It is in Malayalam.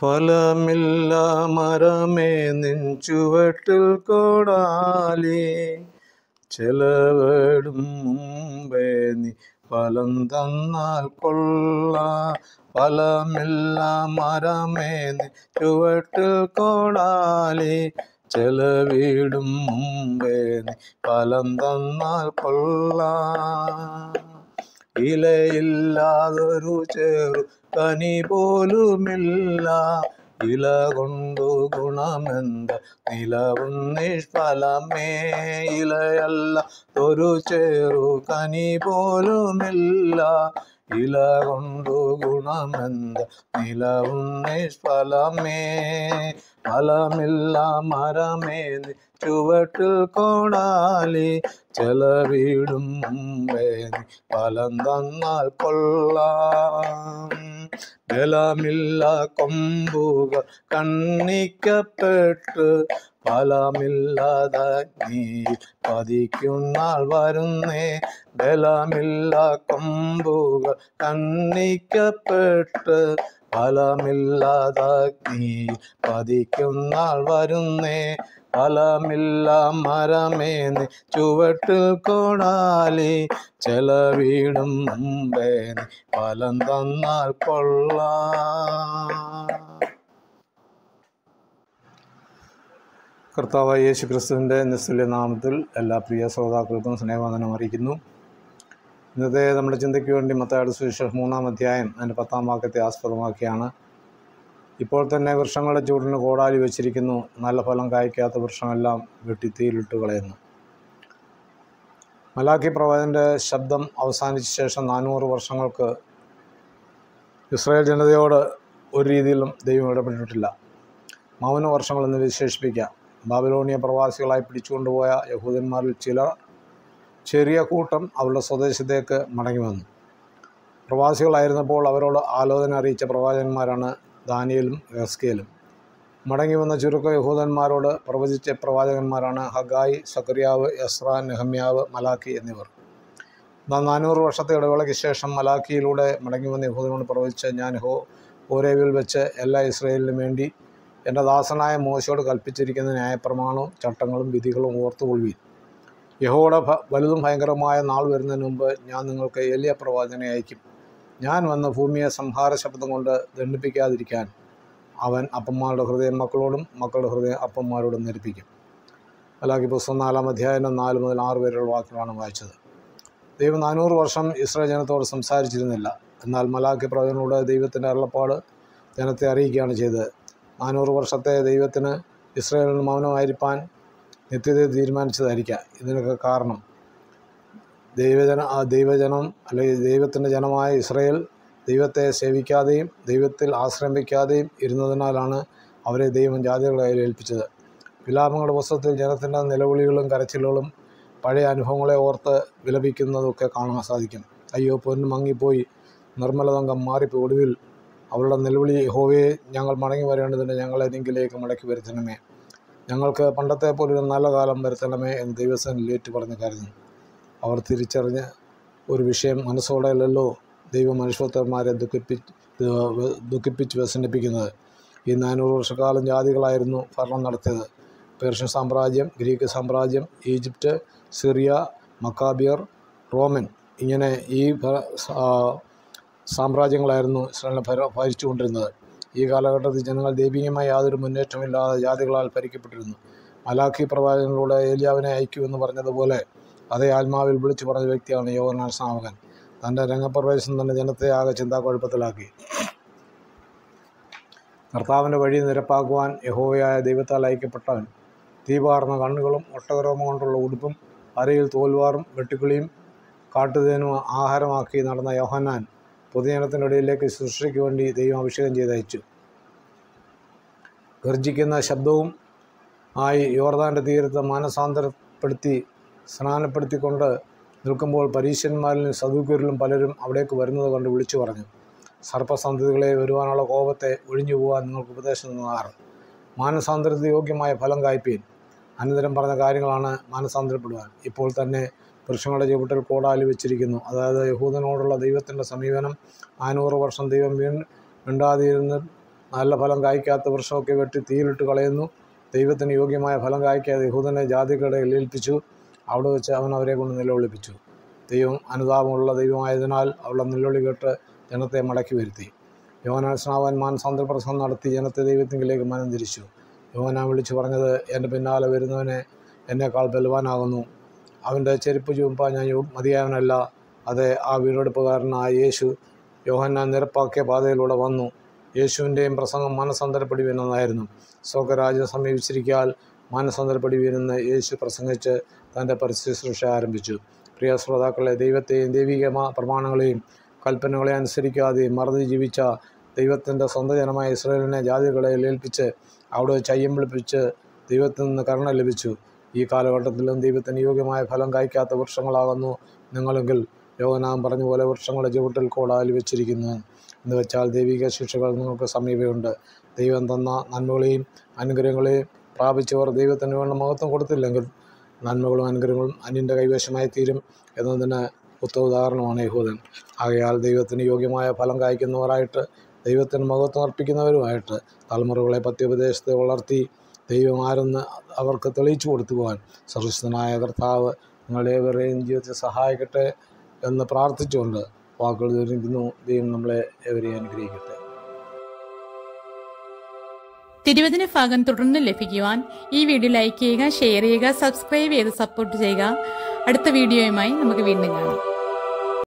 ഫലമില്ല മരമേ നിൻ ചുവട്ടിൽ കോടാലി, ചെലവിടും മുമ്പേ നീ ഫലം തന്നാൽ കൊള്ളാം. ഫലമില്ല മരമേ നിൻ ചുവട്ടിൽ കോടാലി, ചെലവിടും മുമ്പേ നീ ഫലം തന്നാൽ കൊള്ളാം. ഇലയില്ലാതൊരു ചെറു കനി പോലുമില്ല, ഇല കൊണ്ടു ഗുണമെന്ത് നിലവും നിഷ്ഫലമേ. ഇലയല്ലാതൊരു ചെറു കനി പോലുമില്ല, ഇല കൊണ്ടു ഗുണമെന്ത് നിലവും നിഷ്ഫലമേ. ഫലമില്ല മരമേ നീ ചുവട്ടിൽ കോടാലി, ചെലവിടും മുമ്പേ നീ ഫലം തന്നാൽ കൊള്ളാം. ബലമില്ല കൊമ്പുകൾ കണ്ണിക്കപ്പെട്ട് ഫലമില്ലാതഗ്നിയിൽ പതിക്കുന്നാൾ വരുന്നേ. ബലമില്ല കൊമ്പുകൾ കണ്ണിക്കപ്പെട്ട് ഫലമില്ലാതഗ്നിയിൽ പതിക്കുന്നാൾ വരുന്നേ. ഫലമില്ല മരമേ നീ ചുവട്ടിൽ കോടാലി, ചെലവിടും മുമ്പേ നീ ഫലം തന്നാൽ കൊള്ളാം. കർത്താവായ യേശു ക്രിസ്തുവിൻ്റെ നിസ്തുല്യ നാമത്തിൽ എല്ലാ പ്രിയ ശ്രോതാക്കൾക്കും സ്നേഹവന്ദനം അറിയിക്കുന്നു. ഇന്നത്തെ നമ്മുടെ ചിന്തയ്ക്ക് വേണ്ടി മത്തായിയുടെ സുവിശേഷം 3-ാം അധ്യായം അതിൻ്റെ 10-ാം വാക്യത്തെ ആസ്പദമാക്കിയാണ്. ഇപ്പോൾ തന്നെ വൃക്ഷങ്ങളുടെ ചൂടിന് കോടാലി വെച്ചിരിക്കുന്നു, നല്ല ഫലം കായ്ക്കാത്ത വൃക്ഷമെല്ലാം വെട്ടി തീയിലിട്ട് കളയുന്നു. മലാക്കി പ്രവാചകൻ്റെ ശബ്ദം അവസാനിച്ച ശേഷം 400 വർഷങ്ങൾക്ക് ഇസ്രായേൽ ജനതയോട് ഒരു രീതിയിലും ദൈവം ഇടപെട്ടിട്ടില്ല. മൗന വർഷങ്ങളെന്ന് വിശേഷിപ്പിക്കാം. ബാബിലോണിയ പ്രവാസികളായി പിടിച്ചുകൊണ്ടുപോയ യഹൂദന്മാരിൽ ചെറിയ കൂട്ടം അവരുടെ സ്വദേശത്തേക്ക് മടങ്ങി വന്നു. പ്രവാസികളായിരുന്നപ്പോൾ അവരോട് ആലോചന അറിയിച്ച പ്രവാചകന്മാരാണ് ദാനിയേലും എസ്കേലും. മടങ്ങി വന്ന ചുരുക്കം യഹൂദന്മാരോട് പ്രവചിച്ച പ്രവാചകന്മാരാണ് ഹഗായി, സക്കറിയാവ്, എസ്ര, നെഹമ്യാവ്, മലാക്കി എന്നിവർ. 400 വർഷത്തെ ഇടവേളയ്ക്ക് ശേഷം മലാക്കിയിലൂടെ മടങ്ങി വന്ന യഹൂദനോട് പ്രവചിച്ച ഞാൻ ഹോരേബിൽ വെച്ച് എല്ലാ ഇസ്രായേലിനും വേണ്ടി എൻ്റെ ദാസനായ മോശയോട് കൽപ്പിച്ചിരിക്കുന്ന ന്യായപ്രമാണവും ചട്ടങ്ങളും വിധികളും ഓർത്തുകൊള്ളുവീൻ. യഹോവയുടെ വലുതും ഭയങ്കരമായ നാൾ വരുന്നതിന് മുമ്പ് ഞാൻ നിങ്ങൾക്ക് ഏലിയ പ്രവാചകനെ അയക്കും. ഞാൻ വന്ന് ഭൂമിയെ സംഹാര ശബ്ദം കൊണ്ട് ദണ്ഡിപ്പിക്കാതിരിക്കാൻ അവൻ അപ്പന്മാരുടെ ഹൃദയം മക്കളോടും മക്കളുടെ ഹൃദയം അപ്പന്മാരോടും ധരിപ്പിക്കും. മലാക്കി പുസ്തകം 4-ാം അധ്യായം 4 മുതൽ 6 വരെയുള്ള വാക്കുകളാണ് വായിച്ചത്. ദൈവം 400 വർഷം ഇസ്രായേൽ ജനത്തോട് സംസാരിച്ചിരുന്നില്ല. എന്നാൽ മലാക്കി പ്രവചനോട് ദൈവത്തിൻ്റെ അരുളപ്പാട് ജനത്തെ അറിയിക്കുകയാണ് ചെയ്തത്. 400 വർഷത്തെ ദൈവത്തിന് ഇസ്രായേലിന് മൗനമായിരിക്കാൻ നിത്യതയെ തീരുമാനിച്ചതായിരിക്കാം. ഇതിനൊക്കെ കാരണം ദൈവജനം അല്ലെങ്കിൽ ദൈവത്തിൻ്റെ ജനമായ ഇസ്രായേൽ ദൈവത്തെ സേവിക്കാതെയും ദൈവത്തിൽ ആശ്രയം വയ്ക്കാതെയും ഇരുന്നതിനാലാണ് അവരെ ദൈവം ജാതികളുടെ കയ്യിൽ ഏൽപ്പിച്ചത്. വിലാപങ്ങളുടെ പുസ്തകത്തിൽ ജനത്തിൻ്റെ നിലവിളികളും കരച്ചിലുകളും പഴയ അനുഭവങ്ങളെ ഓർത്ത് വിലപിക്കുന്നതൊക്കെ കാണാൻ സാധിക്കും. അയ്യോ, പൊന്നു മങ്ങിപ്പോയി, നിർമ്മലതങ്കം മാറിപ്പോയി, ഒടുവിൽ അവരുടെ നിലവിളി യഹോവയെ, ഞങ്ങൾ മടങ്ങി വരേണ്ടതിന് ഞങ്ങളെ നിങ്കിലേക്ക് മടക്കി വരുത്തണമേ, ഞങ്ങൾക്ക് പണ്ടത്തെ പോലൊരു നല്ല കാലം വരുത്തണമേ എന്ന് ദൈവസേനയിൽ ഏറ്റു പറഞ്ഞ് കരുതുന്നു. അവർ തിരിച്ചറിഞ്ഞ ഒരു വിഷയം മനസ്സോടെയല്ലോ ദൈവം മനുഷ്യത്വന്മാരെ ദുഃഖിപ്പിച്ച് വ്യസനിപ്പിക്കുന്നത്. ഈ 400 വർഷക്കാലം ജാതികളായിരുന്നു ഭരണം നടത്തിയത്. പേർഷ്യൻ സാമ്രാജ്യം, ഗ്രീക്ക് സാമ്രാജ്യം, ഈജിപ്റ്റ്, സിറിയ, മക്കാബിയർ, റോമൻ, ഇങ്ങനെ ഈ സാമ്രാജ്യങ്ങളായിരുന്നു ഇസ്രായേലിനെ ഭരിച്ചുകൊണ്ടിരുന്നത്. ഈ കാലഘട്ടത്തിൽ ജനങ്ങൾ ദൈവികമായി യാതൊരു മുന്നേറ്റമില്ലാതെ ജാതികളാൽ ഭരിക്കപ്പെട്ടിരുന്നു. മലാക്കി പ്രവാചകനിലൂടെ ഏലിയാവിനെ അയക്കുമെന്ന് പറഞ്ഞതുപോലെ അതേ ആത്മാവിൽ വിളിച്ചു പറഞ്ഞ വ്യക്തിയാണ് യോഹന്നാൻ സ്നാപകൻ. തൻ്റെ രംഗപ്രവേശം തന്നെ ജനത്തെ ആകെ ചിന്താക്കുഴപ്പത്തിലാക്കി. കർത്താവിൻ്റെ വഴി നിരപ്പാക്കുവാൻ യഹോവയായ ദൈവത്താൽ അയക്കപ്പെട്ടവൻ തീപാർന്ന കണ്ണുകളും ഒട്ടകരോമം കൊണ്ടുള്ള ഉടുപ്പും അരയിൽ തോൽവാറും വെട്ടുക്കിളിയും കാട്ടുതേനും ആഹാരമാക്കി നടന്ന യോഹന്നാൻ പൊതുജനത്തിൻ്റെ ഇടയിലേക്ക് ശുശ്രൂഷയ്ക്ക് വേണ്ടി ദൈവം അഭിഷേകം ചെയ്തയച്ചു. ഗർജിക്കുന്ന ശബ്ദവും ആയി യോർദാൻ്റെ തീരത്ത് സ്നാനപ്പെടുത്തിക്കൊണ്ട് നിൽക്കുമ്പോൾ പരീശന്മാരിലും സദൂക്യരിലും പലരും അവിടേക്ക് വരുന്നത് കണ്ട് വിളിച്ചു പറഞ്ഞു, സർപ്പസന്തതികളെ, വരുവാനുള്ള കോപത്തെ ഒഴിഞ്ഞു പോകാൻ നിങ്ങൾക്ക് ഉപദേശം തന്നാറ്. മാനസാന്തരത്തിന് യോഗ്യമായ ഫലം കായ്പീൻ. അനന്തരം പറഞ്ഞ കാര്യങ്ങളാണ് മാനസാന്തരപ്പെടുവാൻ. ഇപ്പോൾ തന്നെ വൃക്ഷങ്ങളുടെ ചുവട്ടിൽ കോടാലി വെച്ചിരിക്കുന്നു. അതായത് യഹൂദനോടുള്ള ദൈവത്തിൻ്റെ സമീപനം. 400 വർഷം ദൈവം മിണ്ടാതിരുന്ന് നല്ല ഫലം കായ്ക്കാത്ത വൃക്ഷമൊക്കെ വെട്ടി തീയിലിട്ട് കളയുന്നു. ദൈവത്തിന് യോഗ്യമായ ഫലം കായ്ക്കാതെ യഹൂദനെ ജാതികളുടെ ഏൽപ്പിച്ചു. അവിടെ വെച്ച് അവൻ അവരെ കൊണ്ട് നിലവിളിപ്പിച്ചു. ദൈവം അനുതാപമുള്ള ദൈവമായതിനാൽ അവളുടെ നിലവിളി കേട്ട് ജനത്തെ മടക്കി വരുത്തി. യോഹന്നാൻ സ്നാപകൻ മാനസാന്തര പ്രസംഗം നടത്തി ജനത്തെ ദൈവത്തിങ്കിലേക്ക് മനം തിരിച്ചു. യോഹന്നാൻ വിളിച്ചു പറഞ്ഞത്, എൻ്റെ പിന്നാലെ വരുന്നവനെ എന്നേക്കാൾ ബലവാനാകുന്നു. അവൻ്റെ ചെരുപ്പ് ചുമപ്പാൻ ഞാൻ മതിയായവനല്ല. അതെ, ആ വീണ്ടെടുപ്പുകാരനായ യേശു യോഹന്നാൻ നിരപ്പാക്കിയ പാതയിലൂടെ വന്നു. യേശുവിൻ്റെയും പ്രസംഗം മാനസാന്തരപ്പെടുവീനെന്നായിരുന്നു. സ്വർഗ്ഗരാജ്യം സമീപിച്ചിരിക്കാൽ മാനസാന്തരപ്പെടുവീനെന്ന് യേശു പ്രസംഗിച്ച് തൻ്റെ പരസ്യശുശ്രൂഷ ആരംഭിച്ചു. പ്രിയ ശ്രോതാക്കളെ, ദൈവത്തെയും ദൈവിക പ്രമാണങ്ങളെയും കൽപ്പനകളെ അനുസരിക്കാതെ മറന്നു ജീവിച്ച ദൈവത്തിൻ്റെ സ്വന്തം ജനമായ ഇസ്രായേലിനെ ജാതികളെ ഏൽപ്പിച്ച് അവിടെ വെച്ച് അയ്യം വിളിപ്പിച്ച് ദൈവത്തിൽ നിന്ന് കരുണ ലഭിച്ചു. ഈ കാലഘട്ടത്തിലും ദൈവത്തിന് യോഗ്യമായ ഫലം കായ്ക്കാത്ത വൃക്ഷങ്ങളാകുന്നു നിങ്ങളെങ്കിൽ യോഹന്നാൻ പറഞ്ഞ പോലെ വൃക്ഷങ്ങളുടെ ചുവട്ടിൽ കോടാലി വെച്ചിരിക്കുന്നു എന്ന് വെച്ചാൽ ദൈവിക ശിക്ഷകൾ നിങ്ങൾക്ക് സമീപമുണ്ട്. ദൈവം തന്ന നന്മകളെയും അനുഗ്രഹങ്ങളെയും പ്രാപിച്ചവർ ദൈവത്തിന് വേണ്ട മഹത്വം കൊടുത്തില്ലെങ്കിൽ നന്മകളും അനുഗ്രഹങ്ങളും അന്യൻ്റെ കൈവശമായി തീരും എന്നതിന് ഉത്തമ ഉദാഹരണമാണ് യഹൂദൻ. ആകയാൽ ദൈവത്തിന് യോഗ്യമായ ഫലം കായ്ക്കുന്നവരായിട്ട് ദൈവത്തിന് മഹത്വം അർപ്പിക്കുന്നവരുമായിട്ട് തലമുറകളെ പത്യോപദേശത്തെ വളർത്തി ദൈവം ആരെന്ന് അവർക്ക് തെളിയിച്ചു കൊടുത്തു പോകാൻ സർവശക്തനായ കർത്താവ് നിങ്ങളേവരെയും ജീവിതത്തിൽ സഹായിക്കട്ടെ എന്ന് പ്രാർത്ഥിച്ചുകൊണ്ട് വാക്കുകൾ തീർന്നിരിക്കുന്നു. ദൈവം നമ്മളെ ഏവരെയും അനുഗ്രഹിക്കട്ടെ. തിരുവചന ഭാഗം തുടർന്ന് ലഭിക്കുവാൻ ഈ വീഡിയോ ലൈക്ക് ചെയ്യുക, ഷെയർ ചെയ്യുക, സബ്സ്ക്രൈബ് ചെയ്ത് സപ്പോർട്ട് ചെയ്യുക. അടുത്ത വീഡിയോയുമായി നമുക്ക് വീണ്ടും കാണാം.